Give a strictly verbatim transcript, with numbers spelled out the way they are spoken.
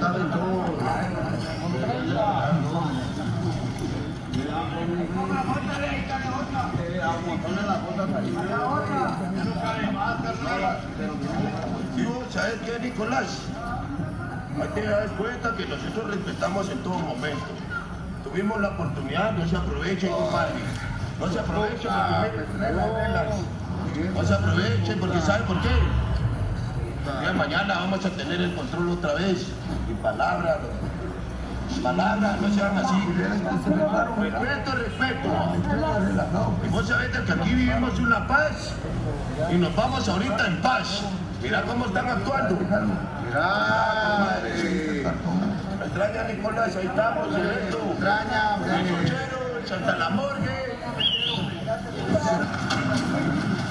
saben todo. Sí, ¿sabes qué, Nicolás? Ahí te das cuenta que nosotros respetamos en todo momento. Tuvimos la oportunidad, no se aprovechen, compadre. No se aprovechen porque no se aprovechen porque ¿saben por qué? El día de mañana vamos a tener el control otra vez. Y palabras, palabras, no sean así. Respeto, respeto. Y vos sabés que aquí vivimos una paz y nos vamos ahorita en paz. Mira cómo están actuando. Mirá, me extraña, Nicolás, ahí estamos, en esto. Me extraña, Santa la Morgue.